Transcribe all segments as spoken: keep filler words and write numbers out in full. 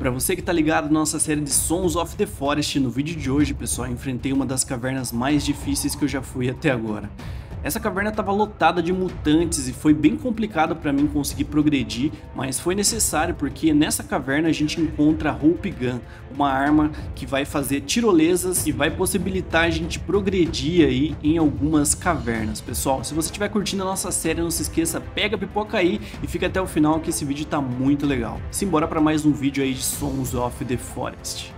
Para você que tá ligado na nossa série de Sons of the Forest, no vídeo de hoje, pessoal, enfrentei uma das cavernas mais difíceis que eu já fui até agora. Essa caverna estava lotada de mutantes e foi bem complicado para mim conseguir progredir, mas foi necessário porque nessa caverna a gente encontra a Hope Gun, uma arma que vai fazer tirolesas e vai possibilitar a gente progredir aí em algumas cavernas. Pessoal, se você estiver curtindo a nossa série, não se esqueça, pega a pipoca aí e fica até o final que esse vídeo tá muito legal. Simbora para mais um vídeo aí de Sons of the Forest.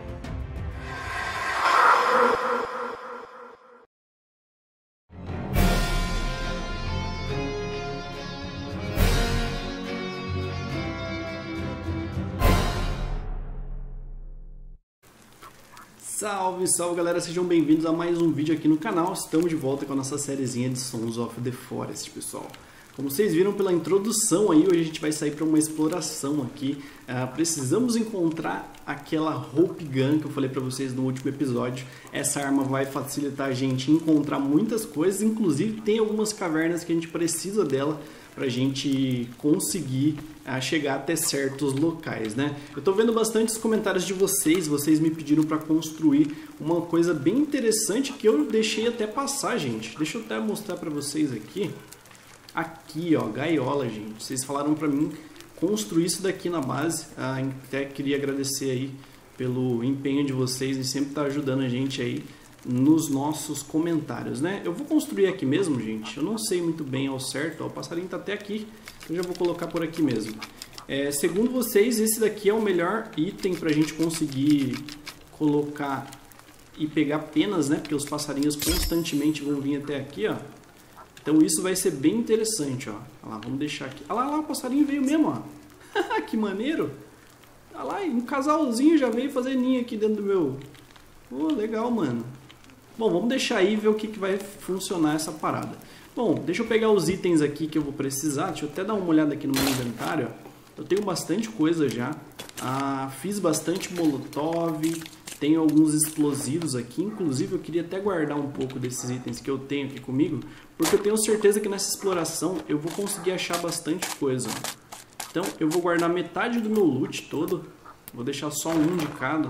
Salve, salve galera, sejam bem-vindos a mais um vídeo aqui no canal. Estamos de volta com a nossa sériezinha de Sons of the Forest, pessoal. Como vocês viram pela introdução aí, hoje a gente vai sair para uma exploração aqui. Uh, precisamos encontrar aquela Hope Gun que eu falei para vocês no último episódio. Essa arma vai facilitar a gente encontrar muitas coisas, inclusive tem algumas cavernas que a gente precisa dela para a gente conseguir uh, chegar até certos locais, né? Eu tô vendo bastantes comentários de vocês, vocês me pediram para construir uma coisa bem interessante que eu deixei até passar, gente. Deixa eu até mostrar para vocês aqui. Aqui, ó, gaiola, gente. Vocês falaram para mim construir isso daqui na base. Ah, até queria agradecer aí pelo empenho de vocês e sempre tá ajudando a gente aí nos nossos comentários, né? Eu vou construir aqui mesmo, gente. Eu não sei muito bem ao certo. Ó, o passarinho tá até aqui. Eu já vou colocar por aqui mesmo. É, segundo vocês, esse daqui é o melhor item pra gente conseguir colocar e pegar penas, né? Porque os passarinhos constantemente vão vir até aqui, ó. Então isso vai ser bem interessante, ó. Olha lá, vamos deixar aqui. Olha lá, olha lá, o passarinho veio mesmo, ó. Que maneiro. Olha lá, um casalzinho já veio fazer ninho aqui dentro do meu... Pô, legal, mano. Bom, vamos deixar aí e ver o que, que vai funcionar essa parada. Bom, deixa eu pegar os itens aqui que eu vou precisar. Deixa eu até dar uma olhada aqui no meu inventário, ó. Eu tenho bastante coisa já. Ah, fiz bastante molotov. Tenho alguns explosivos aqui, inclusive eu queria até guardar um pouco desses itens que eu tenho aqui comigo, porque eu tenho certeza que nessa exploração eu vou conseguir achar bastante coisa. Então eu vou guardar metade do meu loot todo, vou deixar só um de cada.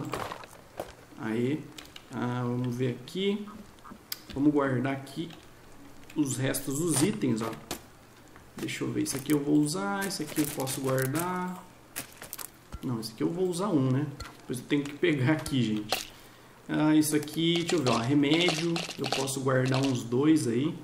Aí, ah, vamos ver aqui, vamos guardar aqui os restos dos itens, ó. Deixa eu ver, isso aqui eu vou usar, esse aqui eu posso guardar. Não, esse aqui eu vou usar um, né? Depois eu tenho que pegar aqui, gente. Ah, isso aqui, deixa eu ver, ó, remédio. Eu posso guardar uns dois aí.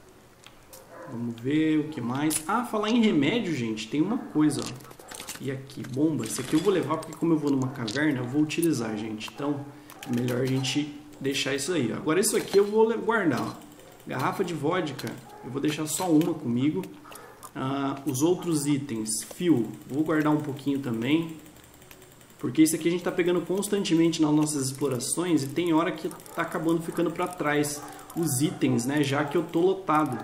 Vamos ver o que mais. Ah, falar em remédio, gente, tem uma coisa, ó. E aqui, bomba. Esse aqui eu vou levar porque como eu vou numa caverna, eu vou utilizar, gente. Então, é melhor a gente deixar isso aí, ó. Agora isso aqui eu vou guardar, ó. Garrafa de vodka, eu vou deixar só uma comigo. Ah, os outros itens, fio, vou guardar um pouquinho também. Porque isso aqui a gente está pegando constantemente nas nossas explorações e tem hora que está acabando ficando para trás os itens, né? Já que eu tô lotado.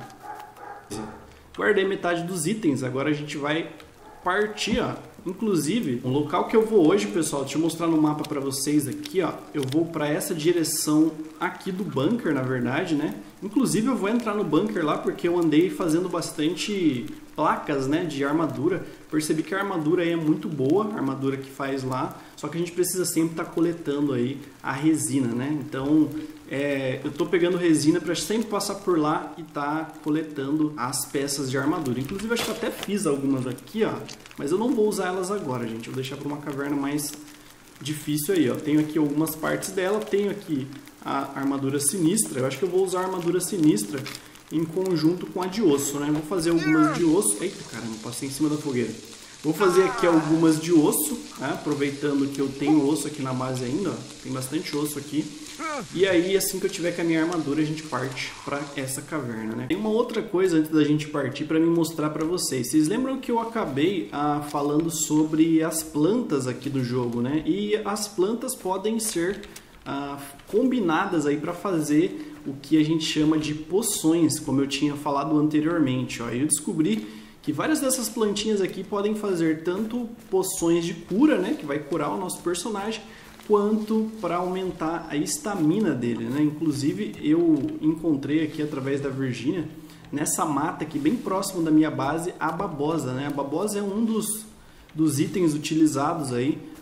Guardei metade dos itens, agora a gente vai partir, ó. Inclusive, o local que eu vou hoje, pessoal, deixa eu mostrar no mapa para vocês aqui, ó. Eu vou para essa direção aqui do bunker, na verdade, né? Inclusive eu vou entrar no bunker lá porque eu andei fazendo bastante placas, né, de armadura. Percebi que a armadura aí é muito boa, a armadura que faz lá, só que a gente precisa sempre estar tá coletando aí a resina, né? Então, é, eu tô pegando resina para sempre passar por lá e tá coletando as peças de armadura. Inclusive, acho que até fiz algumas aqui, ó, mas eu não vou usar elas agora, gente. Eu vou deixar para uma caverna mais difícil aí, ó. Tenho aqui algumas partes dela, tenho aqui a armadura sinistra. Eu acho que eu vou usar a armadura sinistra em conjunto com a de osso, né? Vou fazer algumas de osso. Eita, caramba, passei em cima da fogueira. Vou fazer aqui algumas de osso, né? Aproveitando que eu tenho osso aqui na base ainda, ó. Tem bastante osso aqui. E aí, assim que eu tiver com a minha armadura, a gente parte para essa caverna, né? Tem uma outra coisa antes da gente partir para me mostrar para vocês. Vocês lembram que eu acabei ah, falando sobre as plantas aqui do jogo, né? E as plantas podem ser ah, combinadas aí para fazer o que a gente chama de poções, como eu tinha falado anteriormente, ó. Eu descobri que várias dessas plantinhas aqui podem fazer tanto poções de cura, né, que vai curar o nosso personagem, quanto para aumentar a estamina dele, né? Inclusive eu encontrei aqui através da Virgínia, nessa mata aqui bem próximo da minha base, a babosa, né? A babosa é um dos, dos itens utilizados aí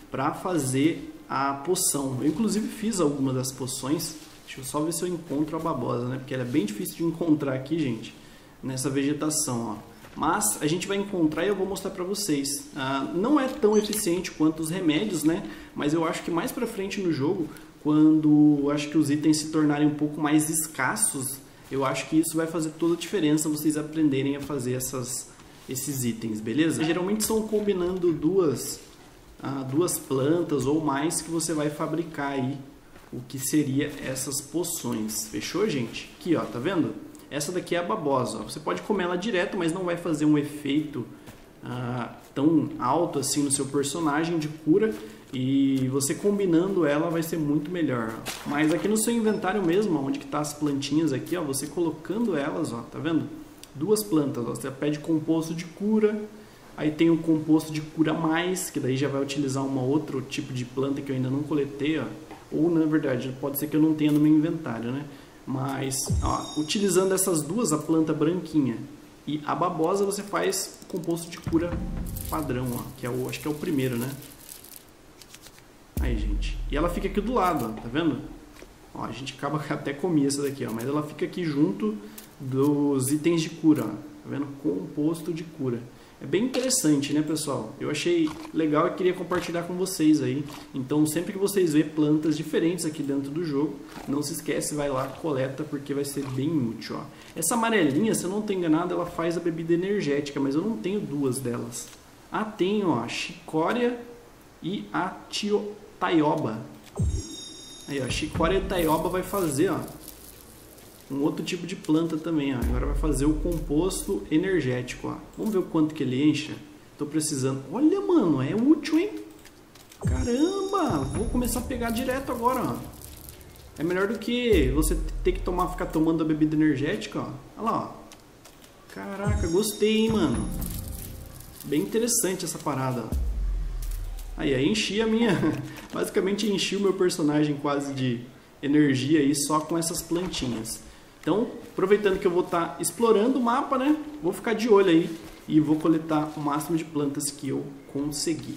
para fazer a poção. Eu inclusive fiz algumas das poções. Deixa eu só ver se eu encontro a babosa, né? Porque ela é bem difícil de encontrar aqui, gente, nessa vegetação, ó. Mas a gente vai encontrar e eu vou mostrar para vocês. Ah, não é tão eficiente quanto os remédios, né? Mas eu acho que mais para frente no jogo, quando eu acho que os itens se tornarem um pouco mais escassos, eu acho que isso vai fazer toda a diferença vocês aprenderem a fazer essas, esses itens, beleza? Geralmente são combinando duas, ah, duas plantas ou mais que você vai fabricar aí o que seria essas poções. Fechou, gente? Aqui, ó, tá vendo? Essa daqui é a babosa. Ó. Você pode comer ela direto, mas não vai fazer um efeito ah, tão alto assim no seu personagem de cura. E você combinando ela vai ser muito melhor. Ó. Mas aqui no seu inventário mesmo, onde que tá as plantinhas aqui, ó, você colocando elas, ó, tá vendo? Duas plantas. Ó. Você pede composto de cura. Aí tem o composto de cura mais, que daí já vai utilizar uma outro tipo de planta que eu ainda não coletei, ó. Ou, na verdade, pode ser que eu não tenha no meu inventário, né? Mas, ó, utilizando essas duas, a planta branquinha e a babosa, você faz o composto de cura padrão, ó. Que é o, acho que é o primeiro, né? Aí, gente. E ela fica aqui do lado, ó. Tá vendo? Ó, a gente acaba até comer essa daqui, ó. Mas ela fica aqui junto dos itens de cura, ó. Tá vendo? Composto de cura. É bem interessante, né, pessoal? Eu achei legal e queria compartilhar com vocês aí. Então, sempre que vocês verem plantas diferentes aqui dentro do jogo, não se esquece, vai lá, coleta, porque vai ser bem útil, ó. Essa amarelinha, se eu não estou enganado, ela faz a bebida energética, mas eu não tenho duas delas. Ah, tenho, ó, a chicória e a tio, taioba. Aí, ó, a chicória e a taioba vai fazer, ó, um outro tipo de planta também, ó. Agora vai fazer o composto energético, ó. Vamos ver o quanto que ele enche. Tô precisando. Olha, mano, é útil, hein? Caramba, vou começar a pegar direto agora, ó. É melhor do que você ter que tomar, ficar tomando a bebida energética, ó. Olha lá, ó. Caraca, gostei, hein, mano. Bem interessante essa parada, ó. Aí, aí enchi a minha... Basicamente enchi o meu personagem quase de energia aí só com essas plantinhas. Então, aproveitando que eu vou estar explorando o mapa, né? Vou ficar de olho aí e vou coletar o máximo de plantas que eu conseguir.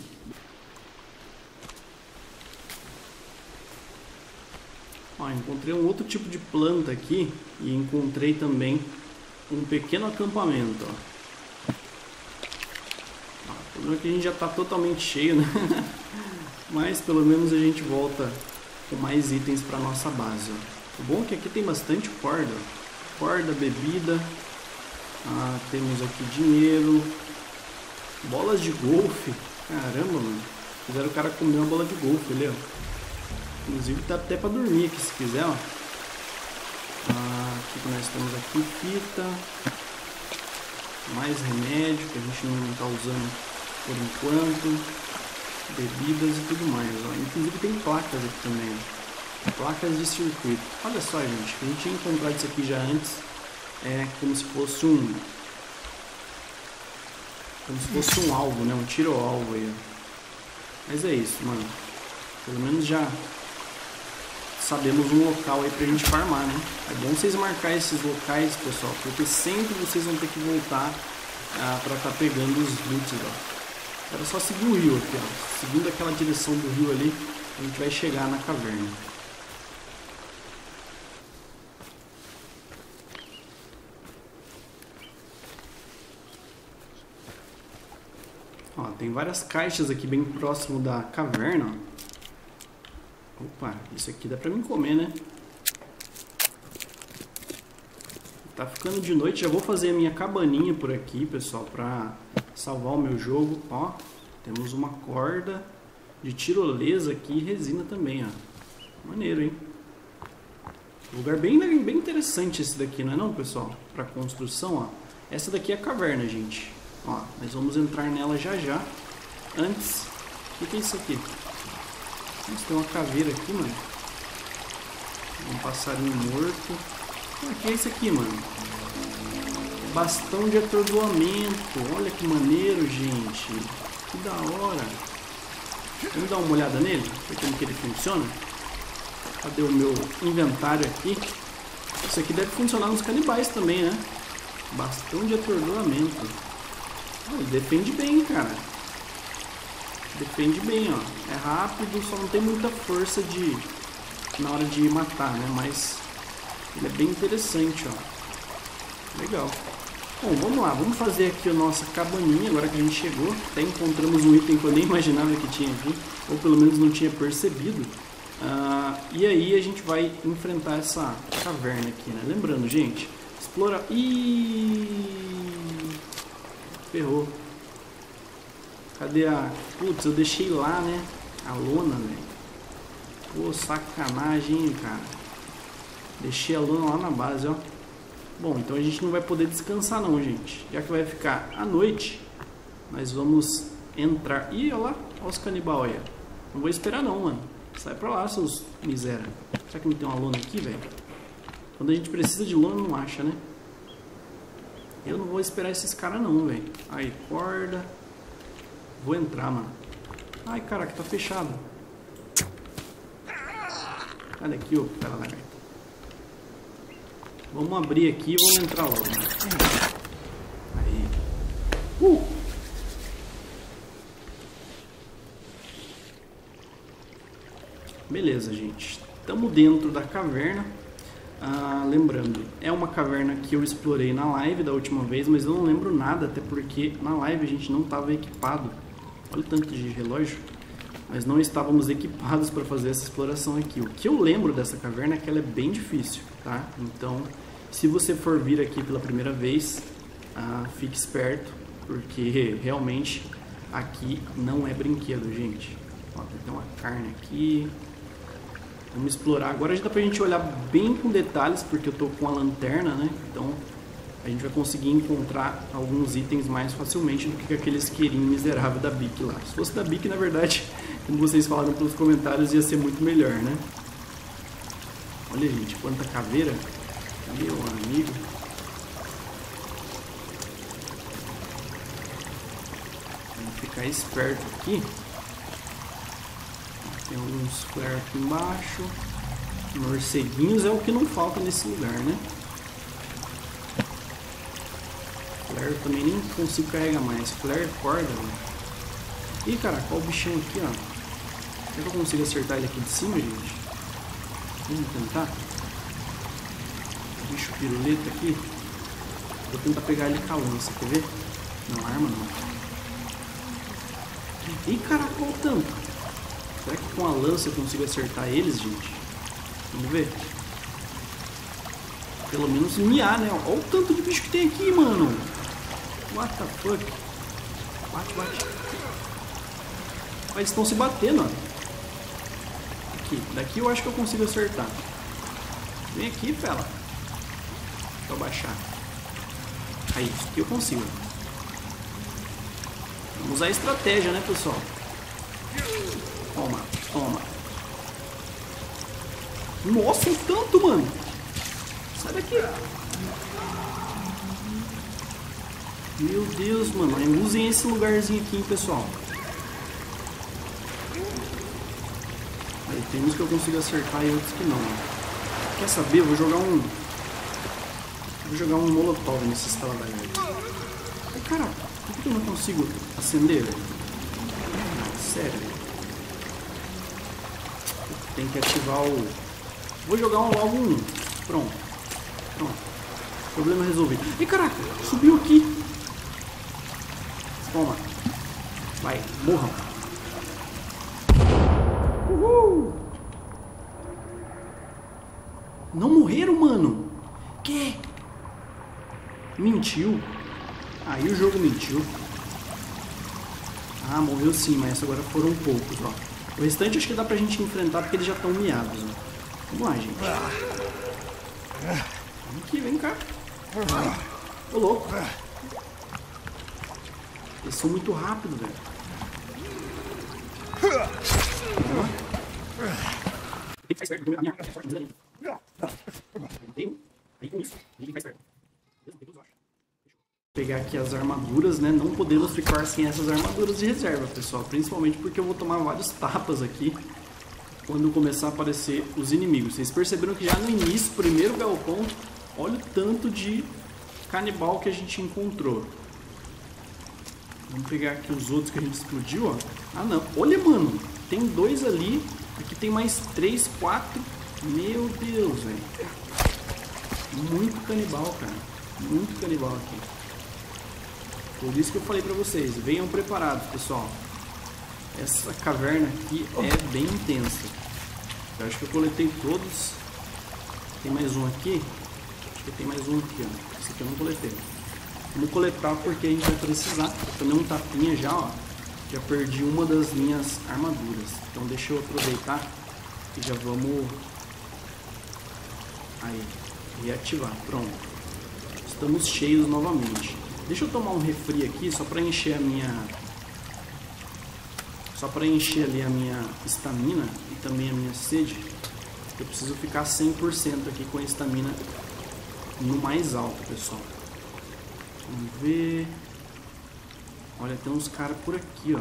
Ó, encontrei um outro tipo de planta aqui e encontrei também um pequeno acampamento. Ó. Ó, o problema é que a gente já está totalmente cheio, né? Mas pelo menos a gente volta com mais itens para nossa base. Ó. O bom é que aqui tem bastante corda. Corda, bebida. Ah, temos aqui dinheiro. Bolas de golfe. Caramba, mano. Fizeram o cara comer uma bola de golfe ali, ó. Inclusive tá até para dormir aqui se quiser, ó. Ah, o que nós temos aqui? Fita. Mais remédio que a gente não tá usando por enquanto. Bebidas e tudo mais, ó. Inclusive tem placas aqui também, ó. Placas de circuito. Olha só, gente, a gente tinha encontrado isso aqui já antes. É como se fosse um como se fosse um alvo, né? Um tiro ao alvo aí, ó. Mas é isso, mano. Pelo menos já sabemos um local aí pra gente farmar, né? É bom vocês marcar esses locais, pessoal, porque sempre vocês vão ter que voltar ah, pra estar tá pegando os loots, ó. Era só seguir o rio aqui, ó. Seguindo aquela direção do rio ali, a gente vai chegar na caverna. Ó, tem várias caixas aqui bem próximo da caverna. Opa, isso aqui dá pra mim comer, né? Tá ficando de noite, já vou fazer a minha cabaninha por aqui, pessoal, pra salvar o meu jogo. Ó, temos uma corda de tirolesa aqui e resina também, ó. Maneiro, hein? Lugar bem, bem interessante esse daqui, não é não, pessoal? Pra construção, ó. Essa daqui é a caverna, gente. Ó, nós vamos entrar nela já já. Antes, o que, que é isso aqui? Nossa, tem uma caveira aqui, mano. Um passarinho morto. O que é isso aqui, mano? Bastão de atordoamento. Olha que maneiro, gente. Que da hora. Vamos dar uma olhada nele, ver como que ele funciona. Cadê o meu inventário aqui? Isso aqui deve funcionar nos canibais também, né? Bastão de atordoamento. Oh, ele defende bem, cara. defende bem, ó. É rápido, só não tem muita força de na hora de matar, né? Mas ele é bem interessante, ó. Legal. Bom, vamos lá, vamos fazer aqui a nossa cabaninha, agora que a gente chegou. Até encontramos um item que eu nem imaginava que tinha aqui, ou pelo menos não tinha percebido. Uh, e aí a gente vai enfrentar essa caverna aqui, né? Lembrando, gente, explora... Ih! Ferrou. Cadê a... Putz, eu deixei lá, né? A lona, velho. Pô, sacanagem, hein, cara. Deixei a lona lá na base, ó. Bom, então a gente não vai poder descansar não, gente. Já que vai ficar à noite, nós vamos entrar... Ih, olha lá, olha os canibal aí. Não vou esperar não, mano. Sai pra lá, seus miséria. Será que não tem uma lona aqui, velho? Quando a gente precisa de lona, não acha, né? Eu não vou esperar esses caras não, velho. Aí, corda. Vou entrar, mano. Ai, caraca, tá fechado. Olha aqui, ô, pera lá, velho. Vamos abrir aqui e vamos entrar logo. Aí. Uh! Beleza, gente. Estamos dentro da caverna. Ah, lembrando, é uma caverna que eu explorei na live da última vez, mas eu não lembro nada, até porque na live a gente não estava equipado. Olha o tanto de relógio. Mas não estávamos equipados para fazer essa exploração aqui. O que eu lembro dessa caverna é que ela é bem difícil, tá? Então, se você for vir aqui pela primeira vez, ah, fique esperto, porque realmente aqui não é brinquedo, gente. Ó, tem uma carne aqui. Vamos explorar. Agora já dá pra gente olhar bem com detalhes, porque eu tô com a lanterna, né? Então a gente vai conseguir encontrar alguns itens mais facilmente do que aquele isqueirinho miserável da Bic lá. Se fosse da Bic, na verdade, como vocês falaram pelos comentários, ia ser muito melhor, né? Olha, gente, quanta caveira. Meu amigo. Vamos ficar esperto aqui. Tem alguns flare aqui embaixo. Morceguinhos é o que não falta nesse lugar, né? Flare também nem consigo carregar mais. Flare corda, mano. Ih, caraca, olha o bichão aqui, ó. Será que eu consigo acertar ele aqui de cima, gente? Vamos tentar. Bicho piruleta aqui. Vou tentar pegar ele com a lança, quer ver? Não, arma não. Ih, caraca, olha o tanto. Será que com a lança eu consigo acertar eles, gente? Vamos ver. Pelo menos miar, né? Olha o tanto de bicho que tem aqui, mano. What the fuck? Bate, bate. Mas eles estão se batendo, ó. Aqui. Daqui eu acho que eu consigo acertar. Vem aqui, fela. Deixa eu abaixar. Aí, isso aqui eu consigo. Vamos usar a estratégia, né, pessoal? Toma, toma. Nossa, o tanto, mano. Sai daqui. Meu Deus, mano. Usem esse lugarzinho aqui, hein, pessoal. Aí, tem uns que eu consigo acertar e outros que não. Quer saber? Eu vou jogar um... Vou jogar um molotov nesse instalador. Ai, caraca. Por que eu não consigo acender, velho? Ah, sério. Tem que ativar o... Vou jogar um, logo um. Pronto. Pronto. Problema resolvido. Ih, caraca. Subiu aqui. Toma. Vai. Morram. Uhul. Não morreram, mano. Que? Mentiu. Aí o jogo mentiu. Ah, morreu sim, mas agora foram poucos, ó. O restante acho que dá pra gente enfrentar porque eles já estão miados, ó. Vamos lá, gente. Vem aqui, vem cá. Ô, louco. Eles são muito rápidos, velho. Tem que ficar esperto. Pegar aqui as armaduras, né? Não podemos ficar sem essas armaduras de reserva, pessoal. Principalmente porque eu vou tomar vários tapas aqui quando começar a aparecer os inimigos. Vocês perceberam que já no início, primeiro galpão, olha o tanto de canibal que a gente encontrou. Vamos pegar aqui os outros que a gente explodiu, ó. Ah, não. Olha, mano. Tem dois ali. Aqui tem mais três, quatro. Meu Deus, velho. Muito canibal, cara. Muito canibal aqui. Por isso que eu falei pra vocês. Venham preparados, pessoal. Essa caverna aqui é bem intensa. Eu acho que eu coletei todos. Tem mais um aqui. Acho que tem mais um aqui, ó. Esse aqui eu não coletei. Vamos coletar porque a gente vai precisar. Eu tomei um tapinha já, ó. Já perdi uma das minhas armaduras. Então deixa eu aproveitar e já vamos... Aí, reativar. Pronto. Estamos cheios novamente. Deixa eu tomar um refri aqui só para encher a minha... Só para encher ali a minha estamina e também a minha sede. Eu preciso ficar cem por cento aqui com a estamina no mais alto, pessoal. Vamos ver... Olha, tem uns caras por aqui, ó.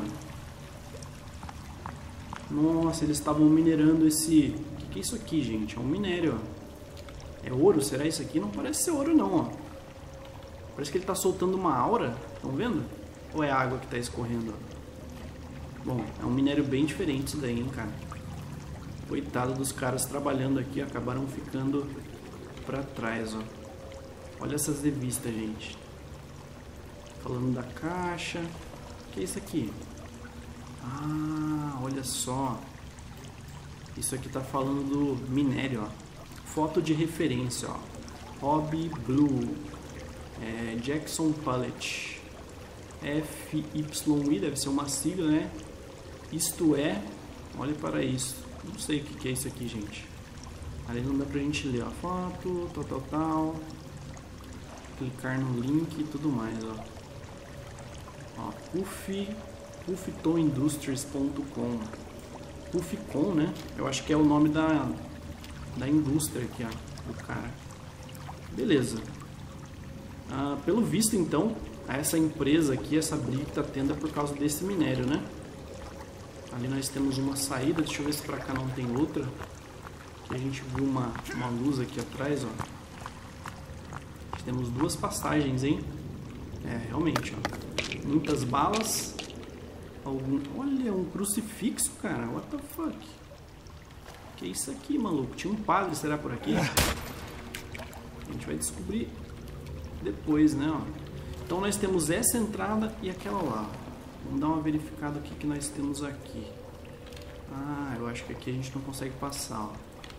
Nossa, eles estavam minerando esse... O que, que é isso aqui, gente? É um minério, ó. É ouro? Será isso aqui? Não parece ser ouro, não, ó. Parece que ele tá soltando uma aura. Estão vendo? Ou é água que tá escorrendo, ó? Bom, é um minério bem diferente isso daí, hein, cara. Coitado dos caras trabalhando aqui, acabaram ficando pra trás, ó. Olha essas revistas, gente. Falando da caixa. O que é isso aqui? Ah, olha só. Isso aqui tá falando do minério, ó. Foto de referência, ó. Hobby Blue. É, Jackson Pallet. F Y I, deve ser uma sigla, né? Isto é... Olhe para isso. Não sei o que, que é isso aqui, gente. Ali não dá pra gente ler, ó. Foto, tal, tal, tal. Clicar no link e tudo mais, ó. Ó, Puff, puffton industries ponto com. Puffcon, né? Eu acho que é o nome da, da indústria aqui, ó, do cara. Beleza. Ah, pelo visto, então, essa empresa aqui, essa briga que tá tendo é por causa desse minério, né? Ali nós temos uma saída. Deixa eu ver se pra cá não tem outra. Aqui a gente viu uma, uma luz aqui atrás, ó. Temos duas passagens, hein? É, realmente, ó. Muitas balas. Algum... Olha, um crucifixo, cara. What the fuck? Que é isso aqui, maluco? Tinha um padre, será por aqui? A gente vai descobrir depois, né? Ó. Então nós temos essa entrada e aquela lá. Vamos dar uma verificada o que, que nós temos aqui. Ah, eu acho que aqui a gente não consegue passar, ó.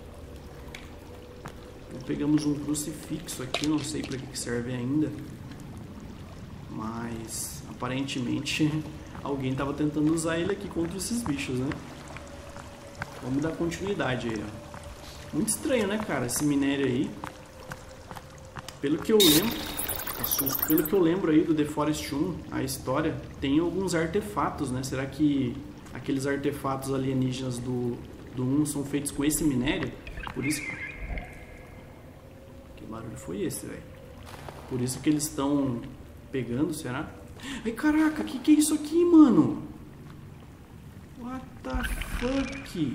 Então, pegamos um crucifixo aqui, não sei para que serve ainda. Mas aparentemente alguém estava tentando usar ele aqui contra esses bichos, né? Vamos dar continuidade aí, ó. Muito estranho, né, cara, esse minério aí. Pelo que eu lembro, assusto, pelo que eu lembro aí do The Forest um, a história, tem alguns artefatos, né? Será que aqueles artefatos alienígenas do, do um são feitos com esse minério? Por isso... Que barulho foi esse, velho? Por isso que eles estão pegando, será? Ai, caraca, que que é isso aqui, mano? What the fuck?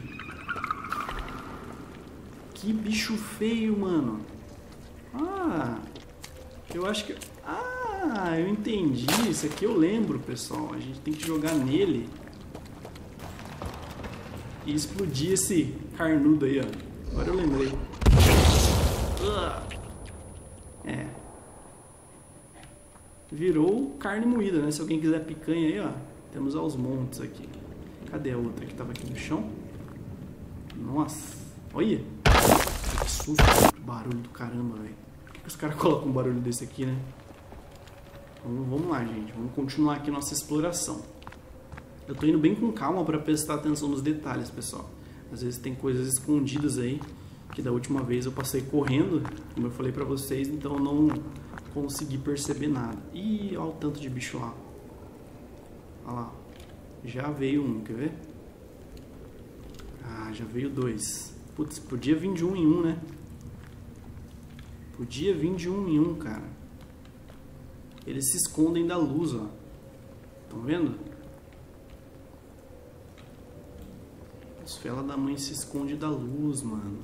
Que bicho feio, mano. Ah, eu acho que... Ah, eu entendi. Isso aqui eu lembro, pessoal. A gente tem que jogar nele e explodir esse carnudo aí, ó. Agora eu lembrei. É. Virou carne moída, né? Se alguém quiser picanha aí, ó. Temos aos montes aqui. Cadê a outra que tava aqui no chão? Nossa. Olha. Que susto. Que barulho do caramba, velho. Por que, que os caras colocam um barulho desse aqui, né? Então, vamos lá, gente. Vamos continuar aqui nossa exploração. Eu tô indo bem com calma para prestar atenção nos detalhes, pessoal. Às vezes tem coisas escondidas aí, que da última vez eu passei correndo, como eu falei pra vocês, então eu não consegui perceber nada. Ih, olha o tanto de bicho lá. Olha lá. Já veio um, quer ver? Ah, já veio dois. Putz, podia vir de um em um, né? Podia vir de um em um, cara. Eles se escondem da luz, ó. Estão vendo? Os fela da mãe se esconde da luz, mano.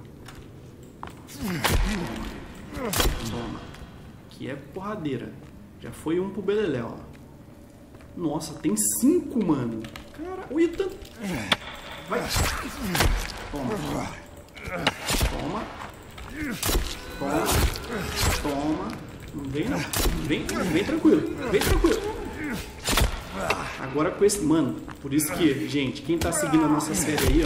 Toma. Toma. Aqui é porradeira. Já foi um pro beleléu, ó. Nossa, tem cinco, mano. Cara, olha tanto. Vai. Toma. Toma. Toma. Toma. Não vem não. Vem, vem tranquilo. Vem tranquilo. Agora com esse... Mano, por isso que, gente, quem tá seguindo a nossa série aí,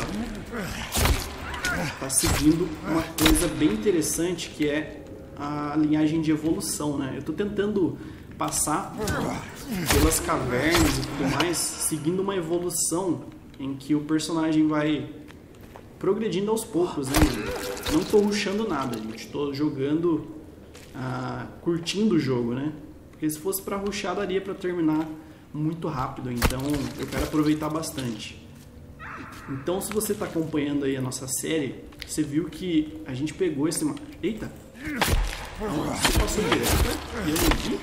ó, tá seguindo uma coisa bem interessante, que é a linhagem de evolução, né? Eu tô tentando passar pelas cavernas e tudo mais, seguindo uma evolução em que o personagem vai progredindo aos poucos, né? Não tô rushando nada, gente. Tô jogando, ah, curtindo o jogo, né? Porque se fosse pra rushar, daria pra terminar muito rápido. Então, eu quero aproveitar bastante. Então, se você tá acompanhando aí a nossa série, você viu que a gente pegou esse... Eita! Você passou direto e eu não vi?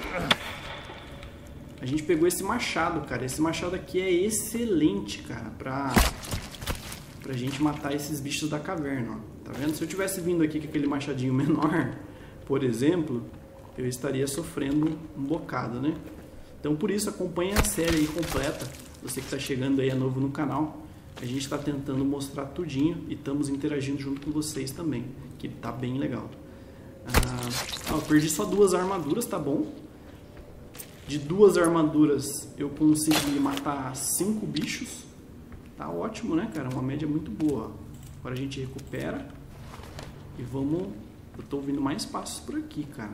A gente pegou esse machado, cara. Esse machado aqui é excelente, cara, pra, pra gente matar esses bichos da caverna, ó. Tá vendo? Se eu tivesse vindo aqui com aquele machadinho menor, por exemplo, eu estaria sofrendo um bocado, né? Então, por isso, acompanhe a série aí completa. Você que tá chegando aí é novo no canal. A gente tá tentando mostrar tudinho e estamos interagindo junto com vocês também, que tá bem legal. Ah, eu perdi só duas armaduras, tá bom? De duas armaduras eu consegui matar cinco bichos. Tá ótimo, né, cara? Uma média muito boa. Agora a gente recupera. E vamos... Eu tô ouvindo mais passos por aqui, cara.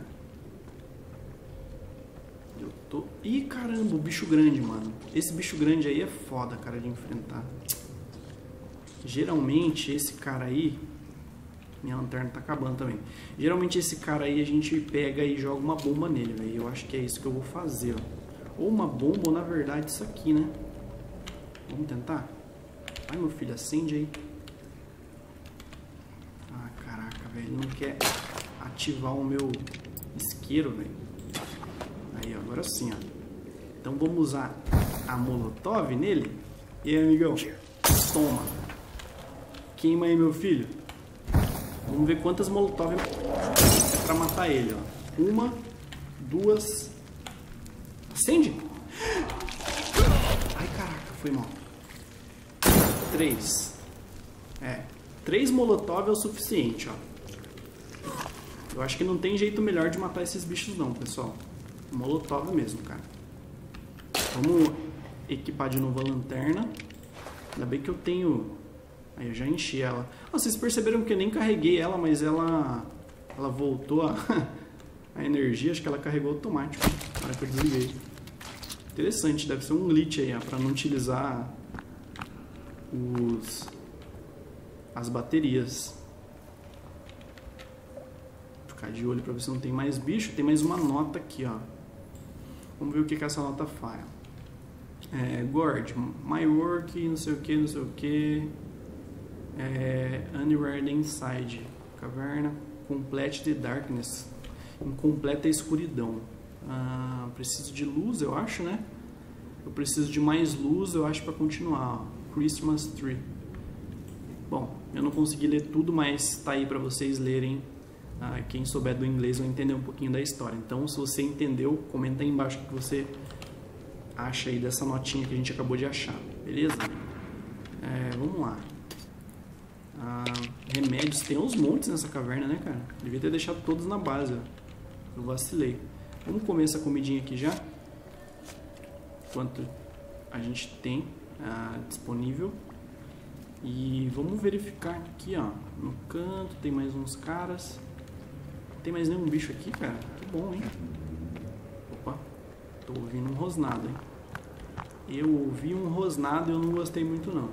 Eu tô... Ih, caramba, o bicho grande, mano. Esse bicho grande aí é foda, cara, de enfrentar. Geralmente, esse cara aí... Minha lanterna tá acabando também. Geralmente esse cara aí a gente pega e joga uma bomba nele, velho. Eu acho que é isso que eu vou fazer, ó. Ou uma bomba, ou na verdade isso aqui, né? Vamos tentar? Vai, meu filho, acende aí. Ah, caraca, velho. Ele não quer ativar o meu isqueiro, velho. Aí, ó, agora sim, ó. Então vamos usar a molotov nele. E aí, amigão? Toma. Queima aí, meu filho. Vamos ver quantas molotov é pra matar ele, ó. Uma, duas... Acende! Ai, caraca, foi mal. Três. É, três molotov é o suficiente, ó. Eu acho que não tem jeito melhor de matar esses bichos não, pessoal. Molotov mesmo, cara. Vamos equipar de novo a lanterna. Ainda bem que eu tenho... Aí eu já enchi ela. Ah, vocês perceberam que eu nem carreguei ela, mas ela ela voltou a, a energia. Acho que ela carregou automático na hora que eu desliguei. Interessante, deve ser um glitch aí, ó, pra não utilizar os, as baterias. Vou ficar de olho pra ver se não tem mais bicho. Tem mais uma nota aqui, ó. Vamos ver o que, que essa nota fala. É, Gord, my work, não sei o que, não sei o que. É, Anywhere Inside, caverna, Complete the Darkness, incompleta a escuridão. Ah, preciso de luz, eu acho, né? Eu preciso de mais luz, eu acho, para continuar. Ó. Christmas Tree. Bom, eu não consegui ler tudo, mas tá aí para vocês lerem. Ah, quem souber do inglês vai entender um pouquinho da história. Então, se você entendeu, comenta aí embaixo o que você acha aí dessa notinha que a gente acabou de achar, beleza? É, vamos lá. Ah, remédios, tem uns montes nessa caverna, né, cara? Devia ter deixado todos na base, ó. Eu vacilei. Vamos comer essa comidinha aqui já. Enquanto a gente tem ah, disponível. E vamos verificar aqui, ó. No canto tem mais uns caras. Não tem mais nenhum bicho aqui, cara. Que bom, hein? Opa, tô ouvindo um rosnado, hein? Eu ouvi um rosnado e eu não gostei muito, não.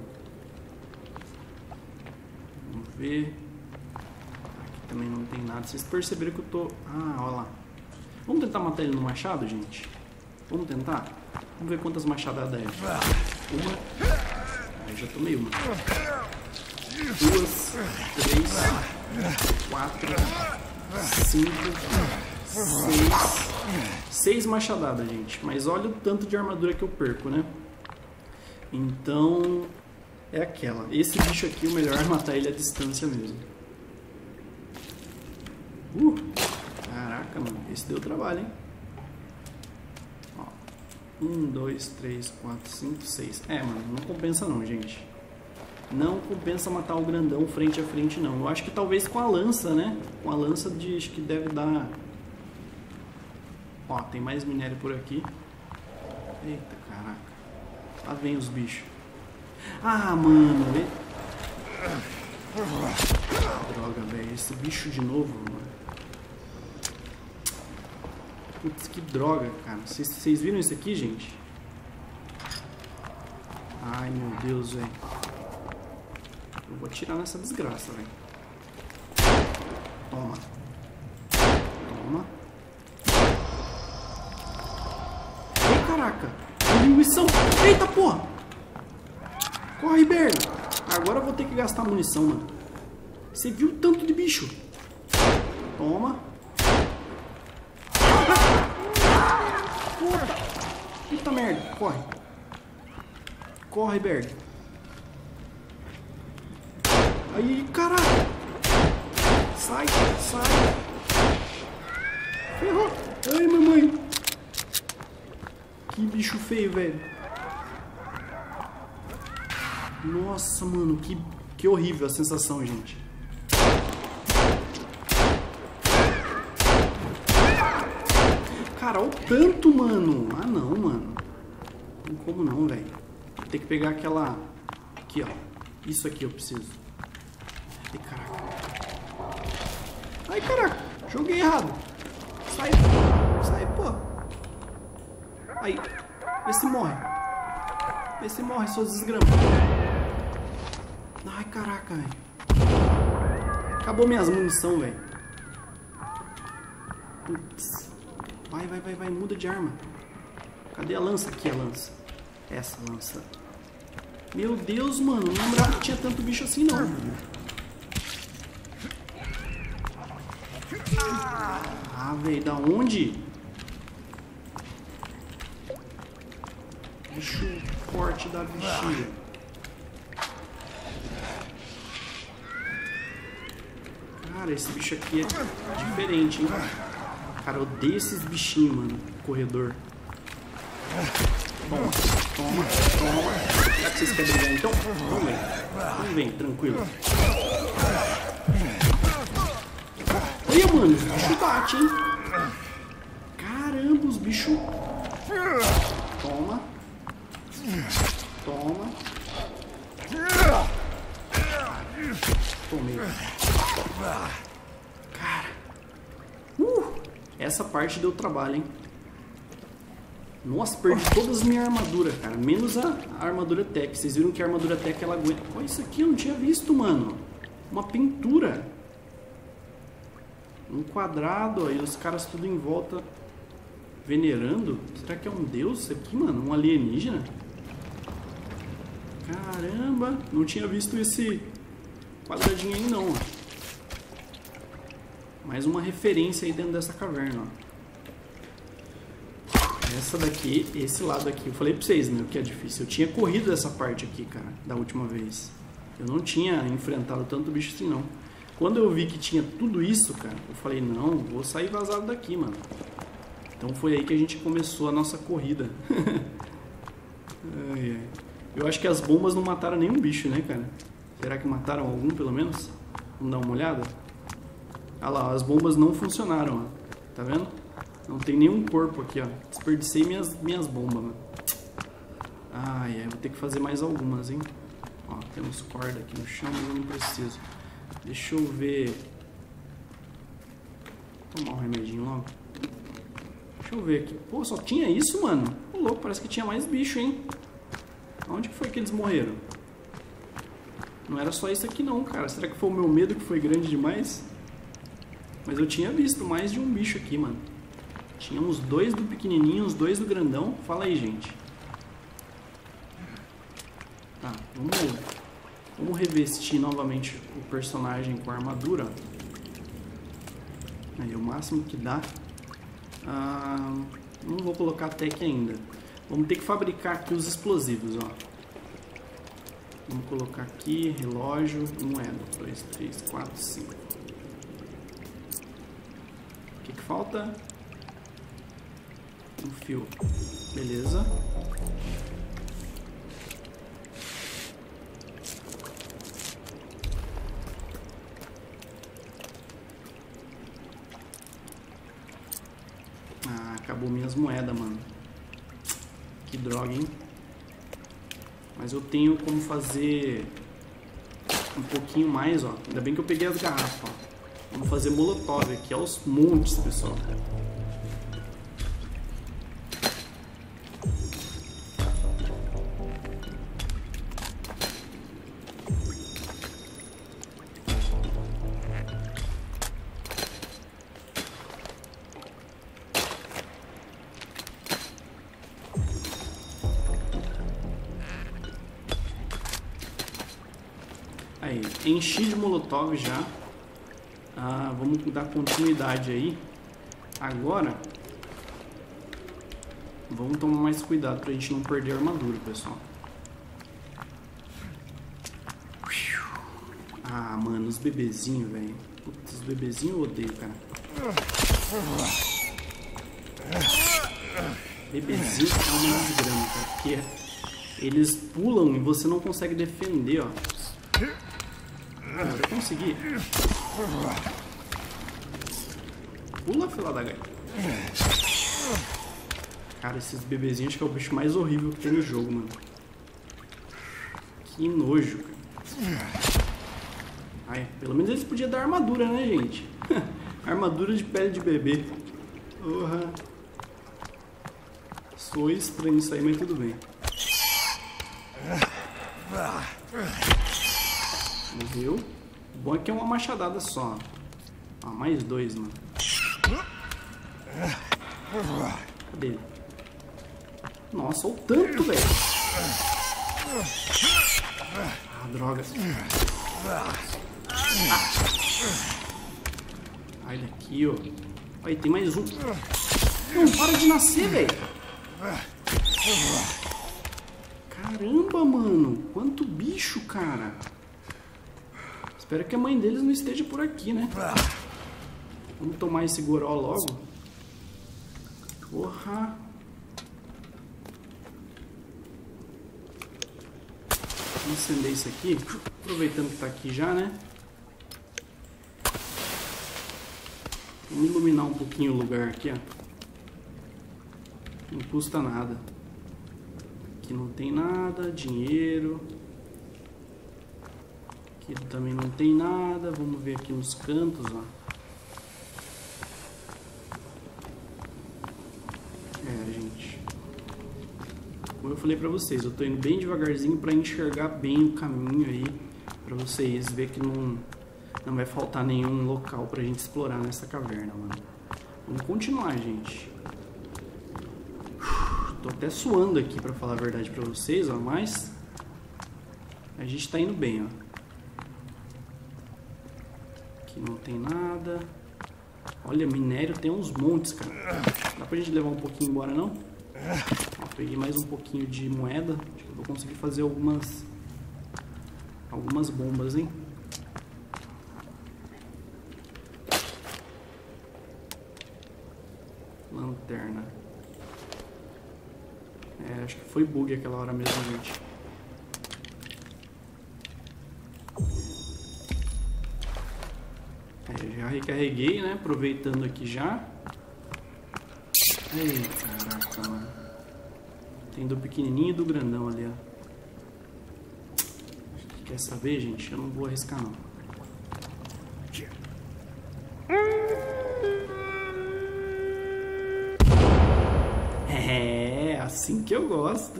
Vamos ver. Aqui também não tem nada. Vocês perceberam que eu tô... Ah, olha lá. Vamos tentar matar ele no machado, gente? Vamos tentar? Vamos ver quantas machadadas é. Uma. Aí já tomei uma. Duas. Três. Quatro. Cinco. Seis. Seis machadadas, gente. Mas olha o tanto de armadura que eu perco, né? Então... É aquela. Esse bicho aqui, o melhor é matar ele à distância mesmo. Uh! Caraca, mano. Esse deu trabalho, hein? Ó. Um, dois, três, quatro, cinco, seis. É, mano, não compensa não, gente. Não compensa matar o grandão frente a frente, não. Eu acho que talvez com a lança, né? Com a lança, de, acho que deve dar... Ó, tem mais minério por aqui. Eita, caraca. Lá vem os bichos. Ah, mano. E... Droga, velho. Esse bicho de novo, mano. Putz, que droga, cara. Vocês viram isso aqui, gente? Ai, meu Deus, velho. Eu vou atirar nessa desgraça, velho. Toma. Toma. Ei, caraca. Munição. Eita, porra. Corre, Berg. Agora eu vou ter que gastar munição, mano. Você viu o tanto de bicho? Toma. Puta. Puta merda. Corre. Corre, Berg. Aí, caralho. Sai, sai. Ferrou. Ai, mamãe. Que bicho feio, velho. Nossa, mano. Que, que horrível a sensação, gente. Cara, olha o tanto, mano. Ah, não, mano. Não como não, velho. Tem que pegar aquela... Aqui, ó. Isso aqui eu preciso. Ai, caraca. Ai, caraca. Joguei errado. Sai. Sai, pô. Aí. Vê se morre. Vê se morre, suas desgramas. Ai, caraca, velho. Acabou minhas munição, velho. Putz. Vai, vai, vai, vai. Muda de arma. Cadê a lança? Aqui a lança. Essa lança. Meu Deus, mano. Não lembrava que tinha tanto bicho assim, não. Ah, velho. Da onde? Bicho forte da bexiga. Cara, esse bicho aqui é diferente, hein? Cara, eu odeio esses bichinhos, mano. Corredor. Toma, toma, toma. Será que vocês querem brigar então? Não vem. Não vem, tranquilo. Olha, mano, os bichos batem, hein? Caramba, os bichos. Toma. Toma. Tomei. Cara. Uh, essa parte deu trabalho, hein? Nossa, perdi todas as minhas armaduras, cara. Menos a, a armadura tech. Vocês viram que a armadura tech ela aguenta. Olha isso aqui, eu não tinha visto, mano. Uma pintura. Um quadrado, ó, e os caras tudo em volta venerando. Será que é um deus isso aqui, mano? Um alienígena? Caramba, não tinha visto esse quadradinho aí não, ó. Mais uma referência aí dentro dessa caverna, ó. Essa daqui, esse lado aqui, eu falei pra vocês, né, que é difícil. Eu tinha corrido essa parte aqui, cara, da última vez. Eu não tinha enfrentado tanto bicho assim, não. Quando eu vi que tinha tudo isso, cara, eu falei, não, vou sair vazado daqui, mano. Então foi aí que a gente começou a nossa corrida. Ai, ai. Eu acho que as bombas não mataram nenhum bicho, né, cara? Será que mataram algum, pelo menos? Vamos dar uma olhada? Ah lá, as bombas não funcionaram, ó. Tá vendo? Não tem nenhum corpo aqui, ó. Desperdicei minhas, minhas bombas, mano. Ai, ai, vou ter que fazer mais algumas, hein? Ó, temos corda aqui no chão, mas eu não preciso. Deixa eu ver... Vou tomar um remedinho logo. Deixa eu ver aqui. Pô, só tinha isso, mano? Ô, louco, parece que tinha mais bicho, hein? Onde que foi que eles morreram? Não era só isso aqui não, cara. Será que foi o meu medo que foi grande demais? Mas eu tinha visto mais de um bicho aqui, mano. Tinha uns dois do pequenininho, uns dois do grandão. Fala aí, gente. Tá, vamos, vamos revestir novamente o personagem com a armadura. Aí, o máximo que dá. Ah, não vou colocar tech ainda. Vamos ter que fabricar aqui os explosivos, ó. Vamos colocar aqui, relógio, moeda. dois, três, quatro, cinco. O que que falta? Um fio. Beleza. Ah, acabou minhas moedas, mano. Que droga, hein? Mas eu tenho como fazer um pouquinho mais, ó. Ainda bem que eu peguei as garrafas, ó. Vamos fazer molotov aqui aos montes, pessoal. Aí, enchi de molotov já. Ah, vamos dar continuidade aí. Agora, vamos tomar mais cuidado pra gente não perder a armadura, pessoal. Ah, mano, os bebezinhos, velho. Putz, os bebezinhos eu odeio, cara. Bebezinho é uma desgrama, cara. Porque eles pulam e você não consegue defender, ó. Agora eu consegui. Pula, fila da gaita. Cara, esses bebezinhos acho que é o bicho mais horrível que tem no jogo, mano. Que nojo, cara. Ai, pelo menos eles podiam dar armadura, né, gente? Armadura de pele de bebê. Porra. Sou estranho isso aí, mas tudo bem. Viu? O bom é que é uma machadada só. Ah, mais dois, mano. Cadê ele? Nossa, o tanto, velho. Ah, droga. Ah. Olha aqui, ó. Aí, tem mais um. Não para de nascer, velho. Caramba, mano. Quanto bicho, cara. Espero que a mãe deles não esteja por aqui, né? Vamos tomar esse goró logo. Porra. Vamos acender isso aqui. Aproveitando que tá aqui já, né? Vamos iluminar um pouquinho o lugar aqui, ó. Não custa nada. Aqui não tem nada. Dinheiro. Aqui também não tem nada. Vamos ver aqui nos cantos, ó. É, gente. Como eu falei pra vocês, eu tô indo bem devagarzinho pra enxergar bem o caminho aí. Pra vocês verem que não, não vai faltar nenhum local pra gente explorar nessa caverna, mano. Vamos continuar, gente. Tô até suando aqui pra falar a verdade pra vocês, ó. Mas a gente tá indo bem, ó. Não tem nada. Olha, minério tem uns montes, cara. Dá pra gente levar um pouquinho embora, não? Ó, peguei mais um pouquinho de moeda. Acho que eu vou conseguir fazer algumas Algumas bombas, hein? Lanterna. É, acho que foi bug aquela hora mesmo, gente. Já recarreguei, né? Aproveitando aqui já. Ei, caraca, mano. Tem do pequenininho e do grandão ali, ó. Quer saber, gente? Eu não vou arriscar, não. É, assim que eu gosto.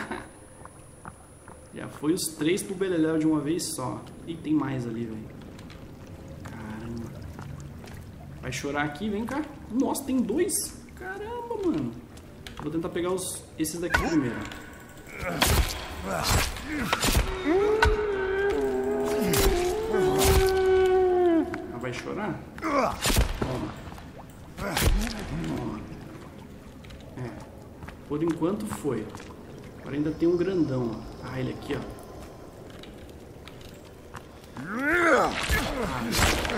Já foi os três pro beleléu de uma vez só. E tem mais ali, velho. Vai chorar aqui, vem cá. Nossa, tem dois. Caramba, mano. Vou tentar pegar os, esses daqui primeiro. Ah, vai chorar? Toma. Toma. É. Por enquanto foi. Agora ainda tem um grandão, ó. Ah, ele aqui, ó. Ah,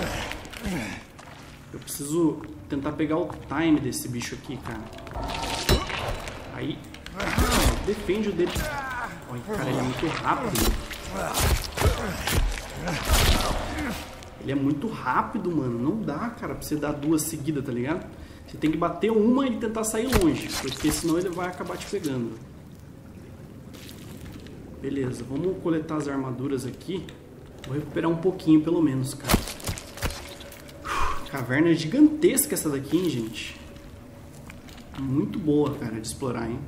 eu preciso tentar pegar o time desse bicho aqui, cara. Aí. Defende o dele. Olha, cara, ele é muito rápido. Ele é muito rápido, mano. Não dá, cara, pra você dar duas seguidas, tá ligado? Você tem que bater uma e tentar sair longe, porque senão ele vai acabar te pegando. Beleza, vamos coletar as armaduras aqui. Vou recuperar um pouquinho, pelo menos, cara. Uf, caverna gigantesca essa daqui, hein, gente. Muito boa, cara, de explorar, hein.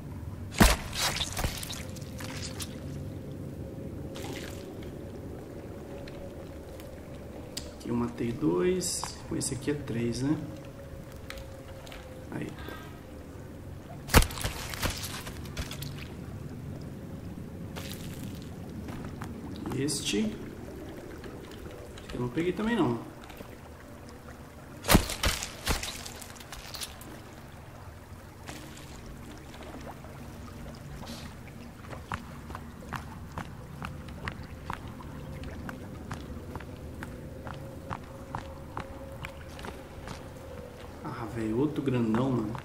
Aqui eu matei dois. Com esse aqui é três, né? Aí. Este. Eu não peguei também não. Ah, velho, outro grandão, mano.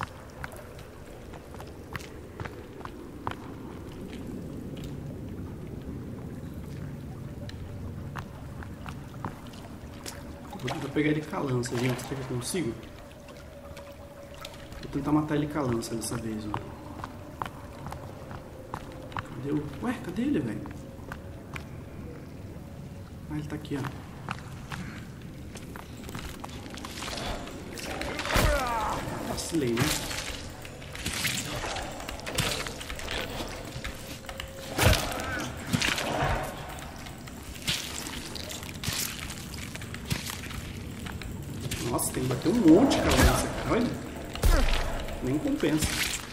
Vou tentar pegar ele com a lança, gente. Será que eu consigo? Vou tentar matar ele com a lança dessa vez, ó. Cadê o... Ué, cadê ele, velho? Ah, ele tá aqui, ó. Vacilei, né? Nossa, tem que bater um monte, cara, nessa, cara. Olha. Nem compensa.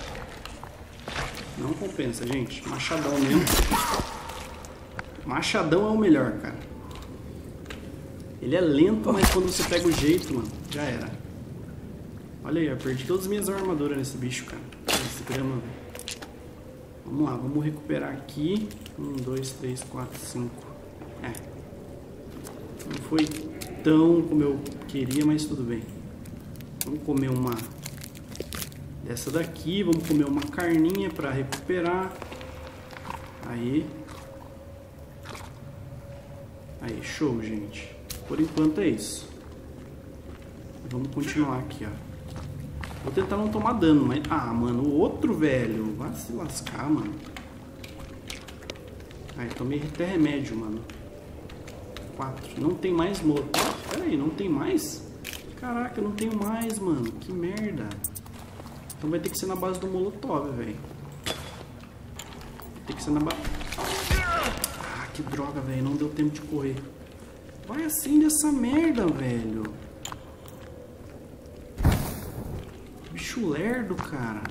Não compensa, gente. Machadão mesmo. Machadão é o melhor, cara. Ele é lento, mas quando você pega o jeito, mano, já era. Olha aí, eu perdi todas as minhas armaduras nesse bicho, cara. Esse grama, velho. Vamos lá, vamos recuperar aqui. Um, dois, três, quatro, cinco. É. Não foi tão como eu queria, mas tudo bem. Vamos comer uma dessa daqui. Vamos comer uma carninha pra recuperar. Aí. Aí, show, gente. Por enquanto é isso. Vamos continuar aqui, ó. Vou tentar não tomar dano, mas... Ah, mano, o outro, velho. Vai se lascar, mano. Aí, tomei até remédio, mano. Quatro. Não tem mais molotov? Pera aí, não tem mais? Caraca, não tenho mais, mano. Que merda. Então vai ter que ser na base do molotov, velho. Vai ter que ser na base... Ah, que droga, velho. Não deu tempo de correr. Vai acender essa merda, velho. Bicho lerdo, cara.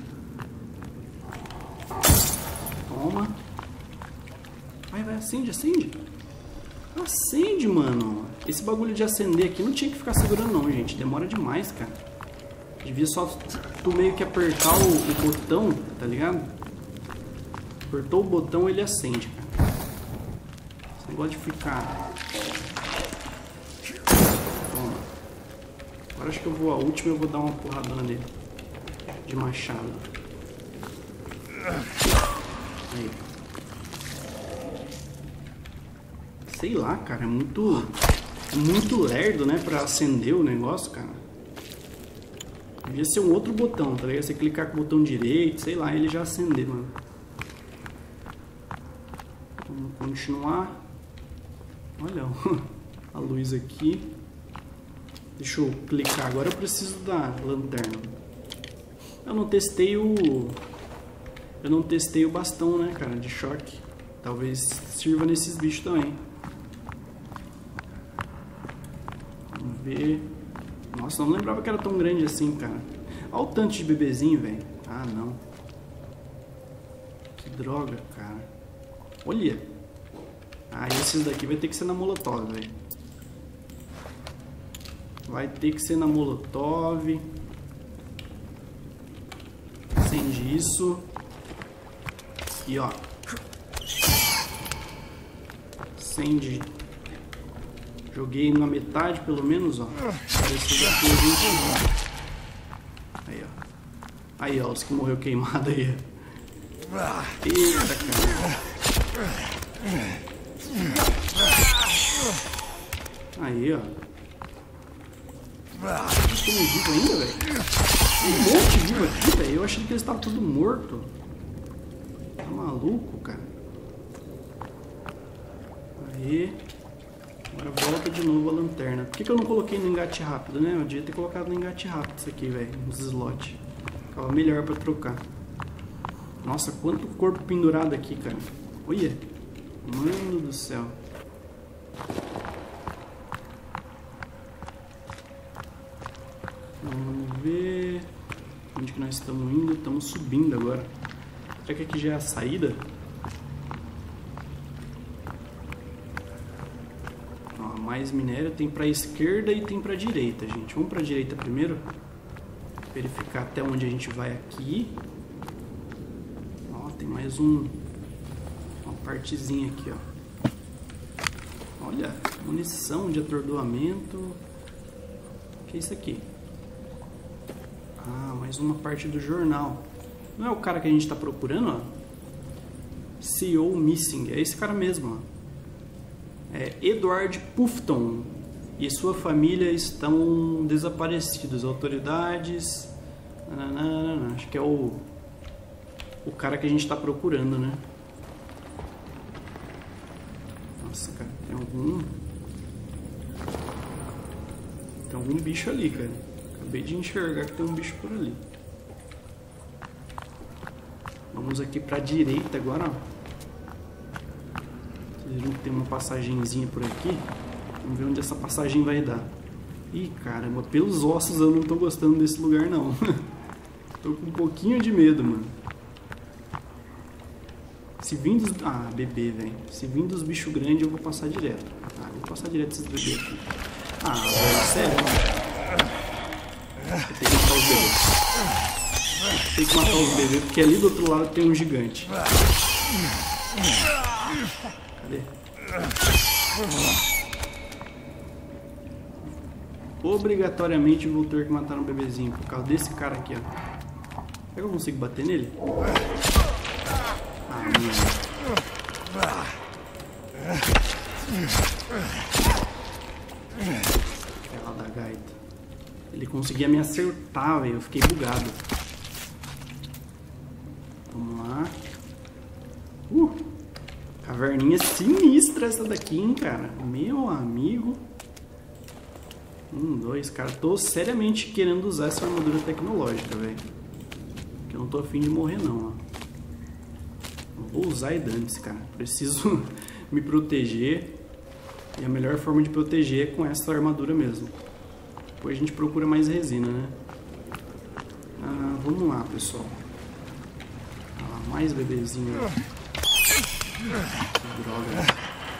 Toma. Vai, vai, acende, acende. Acende, mano. Esse bagulho de acender aqui não tinha que ficar segurando não, gente. Demora demais, cara. Devia só tu meio que apertar o, o botão, tá ligado? Apertou o botão, ele acende, cara. Esse negócio de ficar... Toma. Agora acho que eu vou a última e eu vou dar uma porradona nele. De machado. Aí. Sei lá, cara, é muito... Muito lerdo, né, pra acender o negócio, cara. Devia ser um outro botão, tá ligado? Você clicar com o botão direito, sei lá, ele já acender, mano. Vamos continuar. Olha a luz aqui. Deixa eu clicar. Agora eu preciso da lanterna. Eu não testei o... Eu não testei o bastão, né, cara, de choque. Talvez sirva nesses bichos também. Vamos ver... Nossa, não lembrava que era tão grande assim, cara. Olha o tanto de bebezinho, velho. Ah, não. Que droga, cara. Olha. Ah, esses daqui vai ter que ser na molotov, velho. Vai ter que ser na molotov. Acende isso. Aqui, ó. Acende. Joguei na metade, pelo menos, ó. Esse daqui a gente... Aí, ó. Aí, ó, os que morreu queimado aí. Eita, cara. Aí, ó. Tem um vivo ainda, velho? Tem um monte de vivo aqui, velho. Eu achei que eles estavam tudo morto. Tá maluco, cara. Aí. Agora volta de novo a lanterna. Por que, que eu não coloquei no engate rápido, né? Eu devia ter colocado no engate rápido isso aqui, velho. Nos slots. Ficava melhor pra trocar. Nossa, quanto corpo pendurado aqui, cara. Olha. Mano do céu. Vamos ver onde que nós estamos indo. Estamos subindo agora. Será que aqui já é a saída? Ó, mais minério. Tem pra esquerda e tem pra direita, gente. Vamos pra direita primeiro. Verificar até onde a gente vai aqui. Ó, tem mais um... uma partezinha aqui, ó. Olha, munição de atordoamento. O que é isso aqui? Ah, mais uma parte do jornal. Não é o cara que a gente está procurando, ó? C E O Missing. É esse cara mesmo, ó. É Edward Puffton e sua família estão desaparecidos. Autoridades... Nananana. Acho que é o... o cara que a gente está procurando, né? Nossa, cara. Tem algum... Tem algum bicho ali, cara. Acabei de enxergar que tem um bicho por ali. Vamos aqui pra direita agora, ó. Vocês viram que tem uma passagenzinha por aqui? Vamos ver onde essa passagem vai dar. Ih, caramba, pelos ossos eu não tô gostando desse lugar, não. Tô com um pouquinho de medo, mano. Se vir dos... Ah, bebê, velho. Se vir dos bichos grandes, eu vou passar direto. Ah, eu vou passar direto esses bebês aqui. Ah, velho, sério? Eu tenho que matar os bebês. Tem que matar os bebês, porque ali do outro lado tem um gigante. Cadê? Obrigatoriamente vou ter que matar um bebezinho por causa desse cara aqui, ó. Será que eu consigo bater nele? Ah, mano. Aquela da gaita. Ele conseguia me acertar, velho. Eu fiquei bugado. Vamos lá. Uh! Caverninha sinistra essa daqui, hein, cara. Meu amigo. Um, dois, cara. Tô seriamente querendo usar essa armadura tecnológica, velho. Que eu não tô afim de morrer, não, ó. Vou usar e dane-se, cara. Preciso me proteger. E a melhor forma de proteger é com essa armadura mesmo. Depois a gente procura mais resina, né? Ah, vamos lá, pessoal. Ah, mais bebezinho. Droga.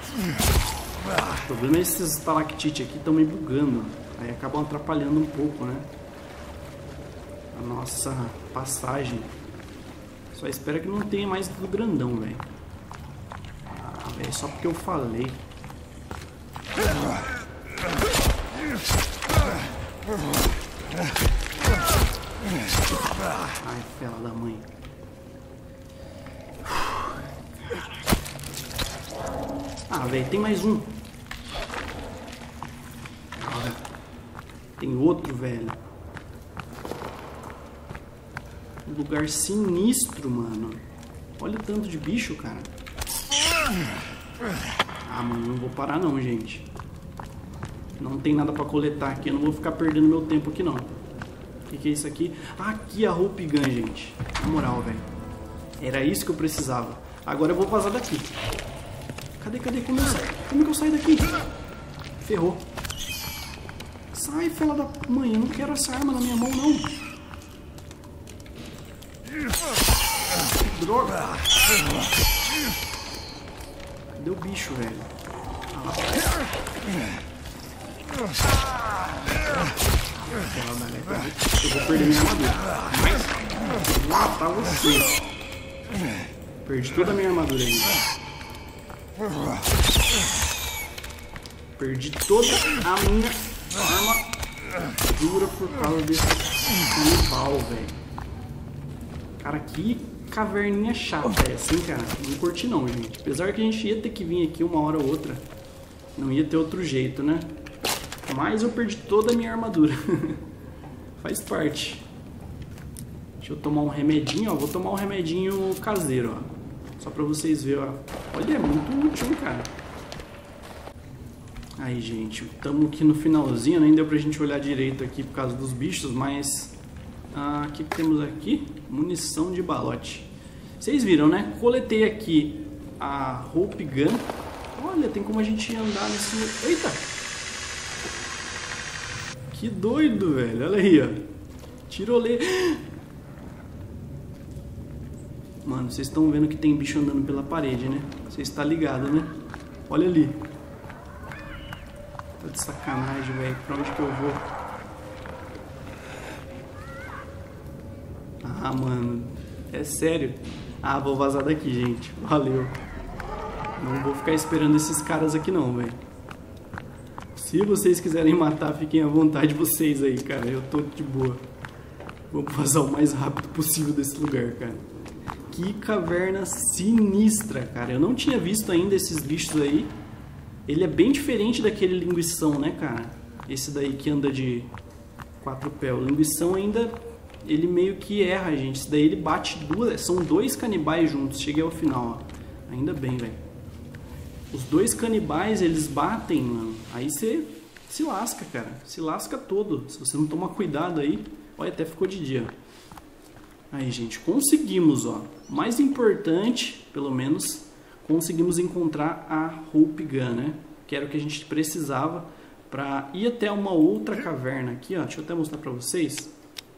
O problema é que esses estalactites aqui estão me bugando. Aí acabam atrapalhando um pouco, né? A nossa passagem. Só espero que não tenha mais do grandão, velho. Ah, velho, só porque eu falei. Ai, fela da mãe. Ah, velho, tem mais um. Olha, tem outro, velho. Um lugar sinistro, mano. Olha o tanto de bicho, cara. Ah, mano, não vou parar não, gente. Não tem nada pra coletar aqui. Eu não vou ficar perdendo meu tempo aqui, não. O que, que é isso aqui? Ah, aqui a Hope Gun, gente. Na moral, velho. Era isso que eu precisava. Agora eu vou vazar daqui. Cadê, cadê? Como eu saio? Como que eu saio daqui? Ferrou. Sai, fela da mãe. Eu não quero essa arma na minha mão, não. Que droga. Cadê o bicho, velho? Ah, eu vou perder minha armadura. Mas vou matar você. Perdi toda a minha armadura aí. Perdi toda a minha armadura por causa desse canibal, velho. Cara, que caverninha chata é assim, cara. Não curti não, gente. Apesar que a gente ia ter que vir aqui uma hora ou outra. Não ia ter outro jeito, né? Mas eu perdi toda a minha armadura. Faz parte. Deixa eu tomar um remedinho, ó. Vou tomar um remedinho caseiro, ó. Só pra vocês verem, ó. Olha, é muito útil, hein, cara. Aí, gente. Estamos aqui no finalzinho. Nem deu pra gente olhar direito aqui por causa dos bichos, mas... Ah, o que temos aqui? Munição de balote. Vocês viram, né? Coletei aqui a Hope Gun. Olha, tem como a gente andar nesse... Eita! Que doido, velho. Olha aí, ó. Tirolê. Mano, vocês estão vendo que tem bicho andando pela parede, né? Você está ligado, né? Olha ali. Tá de sacanagem, velho. Pra onde que eu vou? Ah, mano. É sério? Ah, vou vazar daqui, gente. Valeu. Não vou ficar esperando esses caras aqui não, velho. Se vocês quiserem matar, fiquem à vontade vocês aí, cara. Eu tô de boa. Vamos vazar o mais rápido possível desse lugar, cara. Que caverna sinistra, cara. Eu não tinha visto ainda esses bichos aí. Ele é bem diferente daquele linguição, né, cara? Esse daí que anda de quatro pés. O linguição ainda... Ele meio que erra, gente. Esse daí ele bate duas... São dois canibais juntos. Cheguei ao final, ó. Ainda bem, velho. Os dois canibais, eles batem, mano. Aí você se lasca, cara. Se lasca todo. Se você não tomar cuidado aí... Olha, até ficou de dia. Aí, gente, conseguimos, ó. Mais importante, pelo menos, conseguimos encontrar a Hope Gun, né? Que era o que a gente precisava para ir até uma outra caverna aqui, ó. Deixa eu até mostrar para vocês.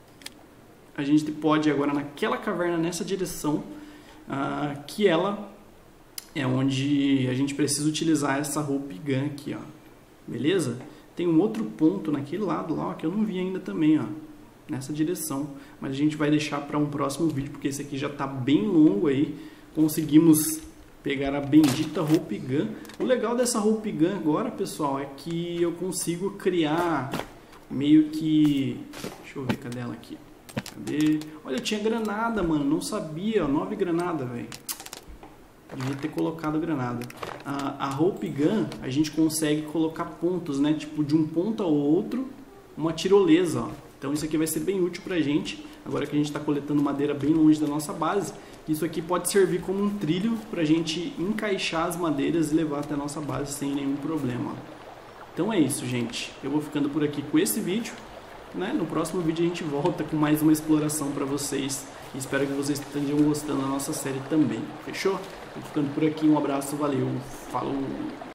A gente pode ir agora naquela caverna, nessa direção, uh, que ela é onde a gente precisa utilizar essa Hope Gun aqui, ó. Beleza? Tem um outro ponto naquele lado lá, ó, que eu não vi ainda também, ó. Nessa direção, mas a gente vai deixar para um próximo vídeo, porque esse aqui já está bem longo aí. Conseguimos pegar a bendita Hope Gun. O legal dessa Hope Gun agora, pessoal, é que eu consigo criar meio que... Deixa eu ver, cadê ela aqui? Cadê? Olha, eu tinha granada, mano, não sabia, ó, nove granadas, velho. Devia ter colocado granada. A, a Hope Gun, a gente consegue colocar pontos, né? Tipo, de um ponto ao outro, uma tirolesa, ó. Então isso aqui vai ser bem útil pra gente, agora que a gente está coletando madeira bem longe da nossa base. Isso aqui pode servir como um trilho pra gente encaixar as madeiras e levar até a nossa base sem nenhum problema. Então é isso, gente. Eu vou ficando por aqui com esse vídeo, né? No próximo vídeo a gente volta com mais uma exploração pra vocês. E espero que vocês estejam gostando da nossa série também. Fechou? Vou ficando por aqui, um abraço, valeu, falou!